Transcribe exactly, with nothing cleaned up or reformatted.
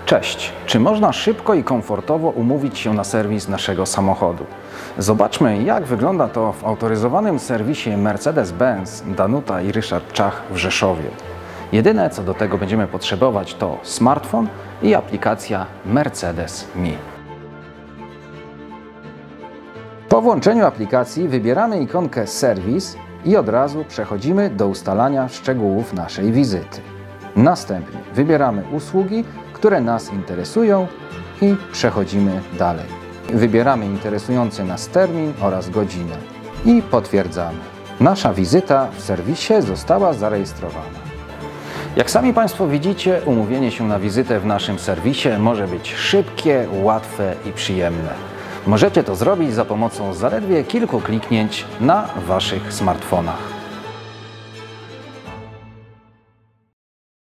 Cześć! Czy można szybko i komfortowo umówić się na serwis naszego samochodu? Zobaczmy, jak wygląda to w autoryzowanym serwisie Mercedes-Benz Danuta i Ryszard Czach w Rzeszowie. Jedyne, co do tego będziemy potrzebować, to smartfon i aplikacja Mercedes Me. Po włączeniu aplikacji wybieramy ikonkę Serwis i od razu przechodzimy do ustalania szczegółów naszej wizyty. Następnie wybieramy usługi, które nas interesują i przechodzimy dalej. Wybieramy interesujący nas termin oraz godzinę i potwierdzamy. Nasza wizyta w serwisie została zarejestrowana. Jak sami Państwo widzicie, umówienie się na wizytę w naszym serwisie może być szybkie, łatwe i przyjemne. Możecie to zrobić za pomocą zaledwie kilku kliknięć na Waszych smartfonach.